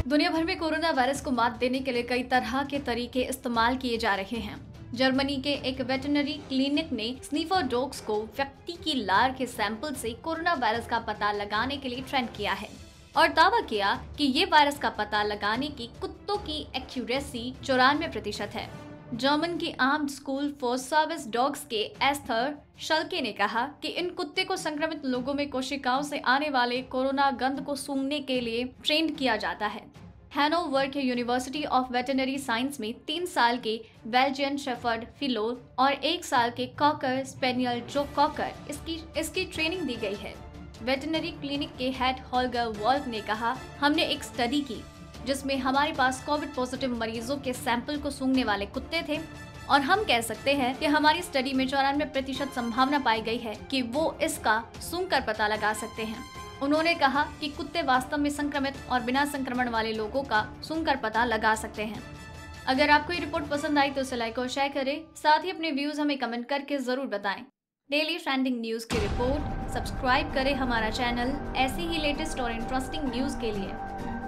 दुनिया भर में कोरोना वायरस को मात देने के लिए कई तरह के तरीके इस्तेमाल किए जा रहे हैं। जर्मनी के एक वेटरनरी क्लिनिक ने स्नीफर डॉग्स को व्यक्ति की लार के सैंपल से कोरोना वायरस का पता लगाने के लिए ट्रेन किया है और दावा किया कि ये वायरस का पता लगाने की कुत्तों की एक्यूरेसी 94% है। जर्मन की armed school for service dogs के एस्थर शल्के ने कहा कि इन कुत्ते को संक्रमित लोगों में कोशिकाओं से आने वाले कोरोना गंध को सूंघने के लिए ट्रेन किया जाता है। हैनोवर के यूनिवर्सिटी ऑफ वेटरनरी साइंस में 3 साल के बेल्जियन शेफर्ड फिलो और 1 साल के कॉकर स्पेनियल जो कॉकर इसकी ट्रेनिंग दी गई है। वेटरनरी क्लिनिक के हेड होल्गर वॉल्फ ने कहा, हमने एक स्टडी की जिसमें हमारे पास कोविड पॉजिटिव मरीजों के सैंपल को सूंघने वाले कुत्ते थे और हम कह सकते हैं कि हमारी स्टडी में 94% संभावना पाई गई है कि वो इसका सूंघकर पता लगा सकते हैं। उन्होंने कहा कि कुत्ते वास्तव में संक्रमित और बिना संक्रमण वाले लोगों का सूंघकर पता लगा सकते हैं। अगर आपको ये रिपोर्ट पसंद आई तो इसे लाइक और शेयर करें, साथ ही अपने व्यूज हमें कमेंट करके जरूर बताएं। डेली ट्रेंडिंग न्यूज की रिपोर्ट सब्सक्राइब करें हमारा चैनल ऐसी ही लेटेस्ट और इंटरेस्टिंग न्यूज के लिए।